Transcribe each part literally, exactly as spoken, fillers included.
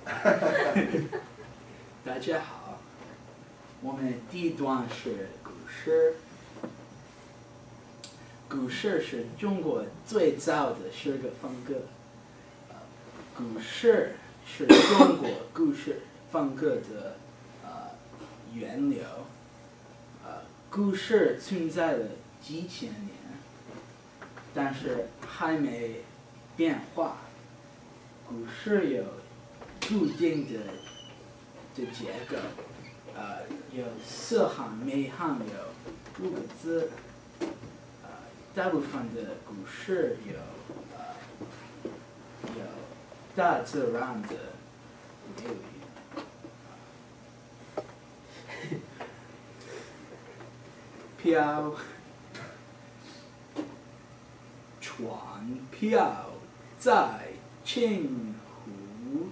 大家好，我们第一段是古诗。古诗是中国最早的诗歌风格。呃，古诗是中国古诗风格的呃源流。呃，古诗存在了几千年，但是还没变化。古诗有固定的的结构，呃，有四行、每行有五个字。呃，大部分的古诗有呃有大自然的流语。飘，船飘在清湖，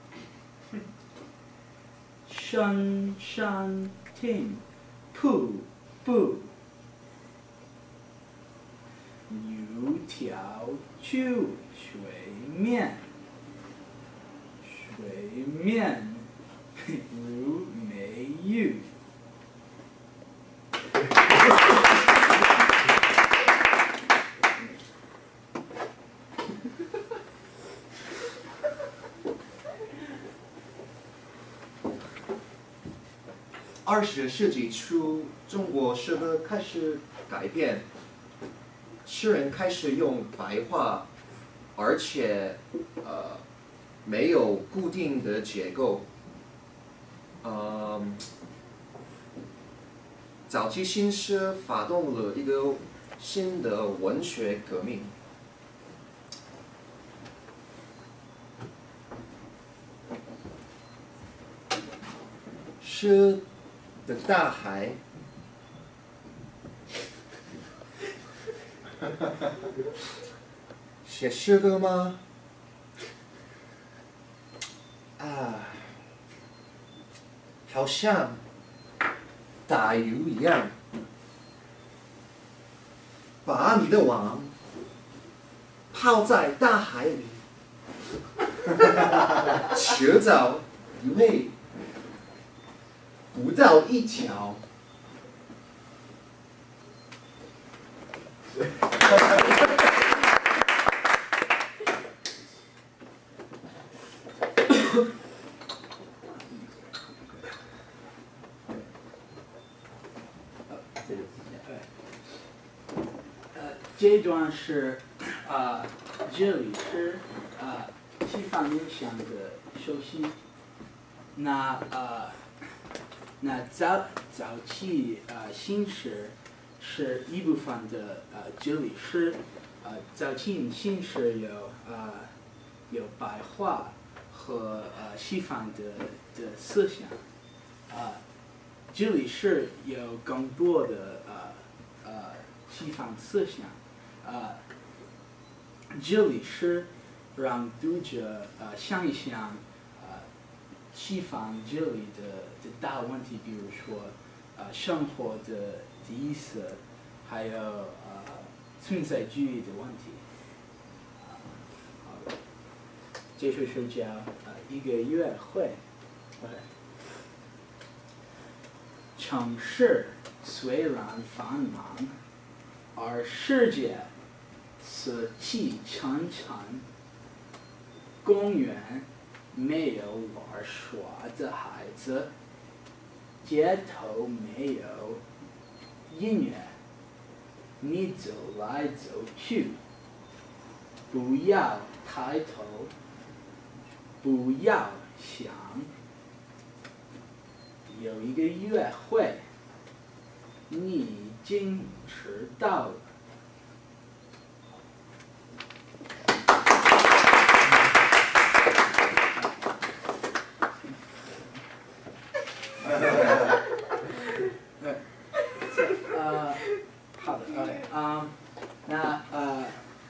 深山听瀑布，油条出水面，水面如美玉。 二十世纪初，中国诗歌开始改变，诗人开始用白话，而且呃没有固定的结构。嗯，早期新诗发动了一个新的文学革命。诗的大海，写诗歌吗？啊，好像打鱼一样，把你的网抛在大海里，迟早鱼会捕到一条。 这一段是啊、呃，这里是啊、呃、西方影响的熟悉。那呃，那早早期呃新诗是一部分的呃这里是呃早期新诗有啊、呃、有白话和呃西方的的思想啊、呃，这里是有更多的呃呃西方思想。呃，这里是让读者呃想一想呃西方这里的的大问题，比如说呃生活的的意思，还有呃存在主义的问题。啊、好的，这就是叫呃一个约会。OK， 城市虽然繁忙，而世界死气沉沉，公园没有玩耍的孩子，街头没有音乐，你走来走去，不要抬头，不要想，有一个约会，你已经迟到了。呃，好的 ，OK， 啊、um, ，那呃，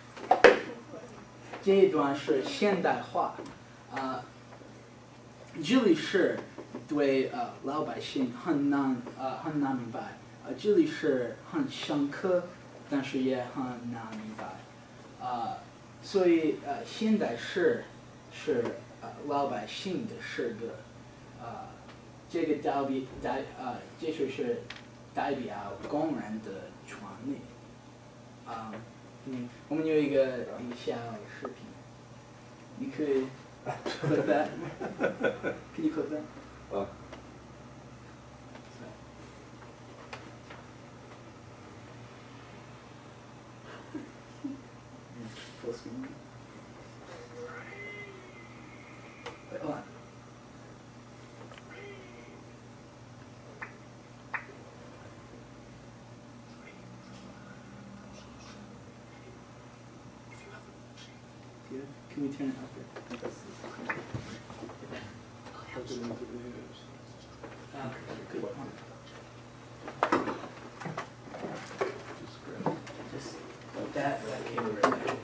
这一段是现代化，啊、呃，这里是对呃老百姓很难呃很难明白，呃这里是很深刻，但是也很难明白，啊、呃，所以呃现代诗是呃老百姓的是个呃这个代表代呃这就是代表工人的权利。啊、嗯，我们有一个一个小视频，你可以 put that? Can you put that? 啊。 full screen. Wait, hold on. Can we turn it up there? Uh, good. Just like that, that came right back.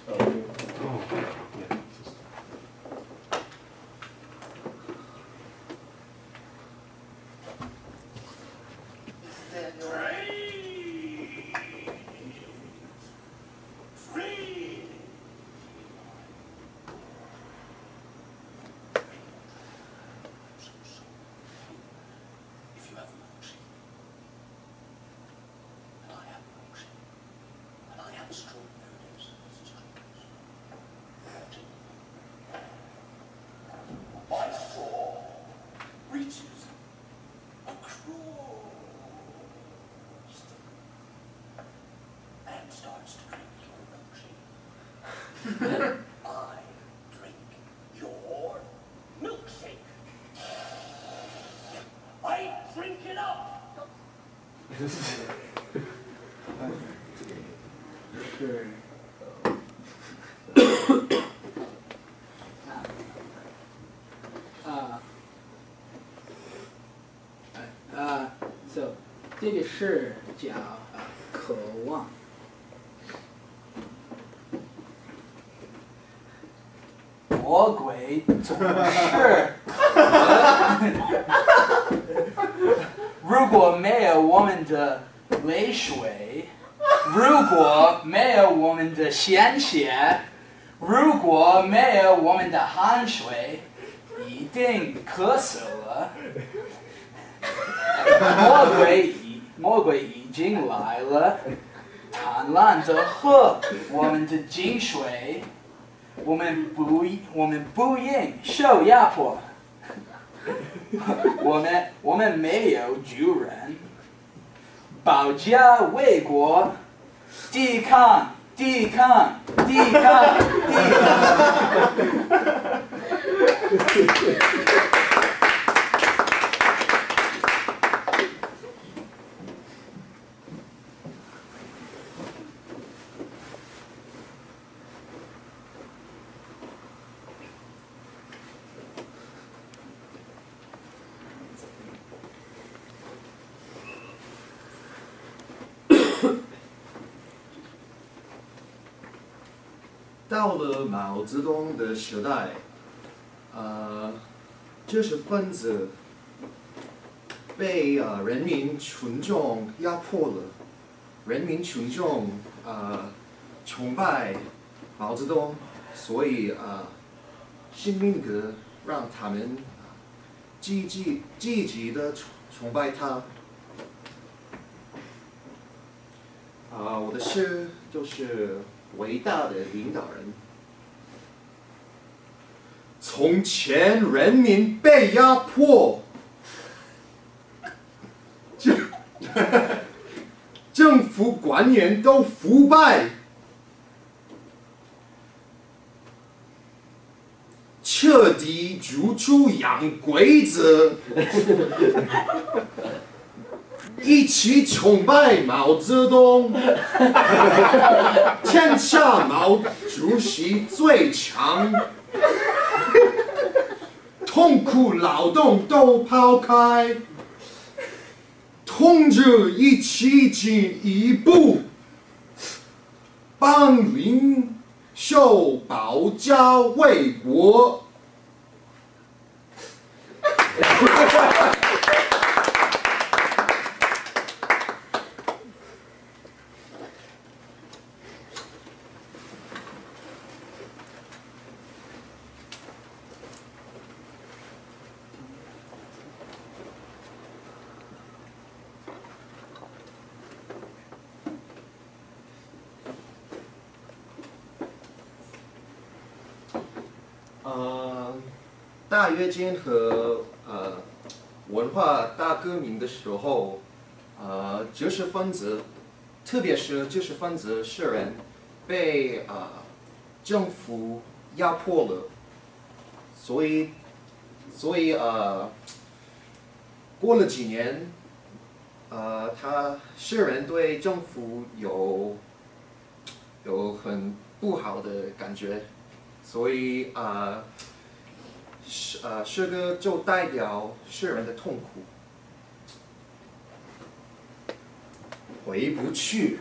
My straw reaches across and starts to drink your milkshake. I drink your milkshake. I drink it up. Sure.啊，啊，so 这个是叫啊渴望。魔鬼总是如果没有我们的泪水，如果没有我们的鲜血，如果没有我们的汗水，一定渴死了。魔鬼已魔鬼已经来了，贪婪的喝我们的精水，我们不我们不应受压迫。我们我们没有主人，保家卫国，抵抗抵抗抵抗抵抗。 到了毛泽东的时代，呃，知识分子被呃人民群众压迫了，人民群众呃崇拜毛泽东，所以呃新命格让他们积极积极的崇崇拜他。啊、我的诗就是伟大的领导人。从前人民被压迫，政政府官员都腐败，彻底逐出洋规则，一起崇拜毛泽东，天下毛主席最强。痛苦劳动都抛开，同志一起进一步，帮领袖保家卫国。 呃，大跃进和呃文化大革命的时候，呃，知识分子，特别是知识分子诗人，被呃政府压迫了，所以所以呃过了几年，呃，他诗人对政府有有很不好的感觉。所以啊，诗呃诗歌就代表诗人的痛苦，回不去。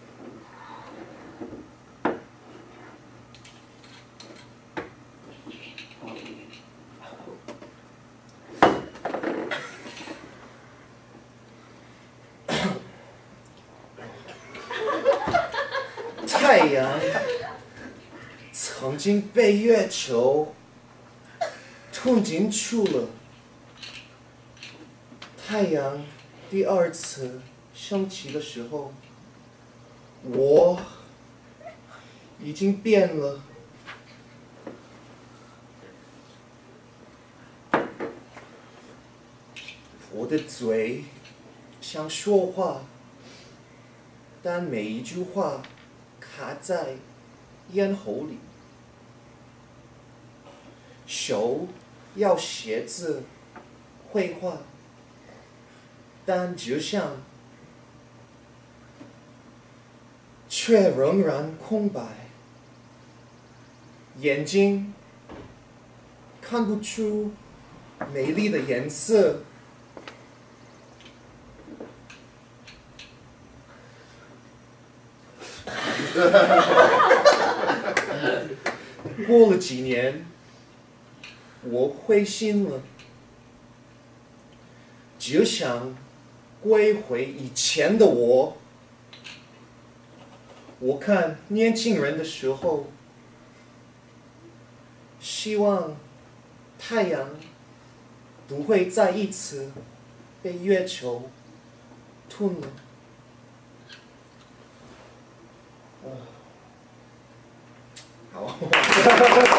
太阳曾经被月球吞进去了。太阳第二次升起的时候，我已经变了。我的嘴想说话，但每一句话卡在咽喉里。手要写字、绘画，但就像却仍然空白。眼睛看不出美丽的颜色。过了几年，我灰心了，只想归回以前的我。我看年轻人的时候，希望太阳不会再一次被月球吞了。好。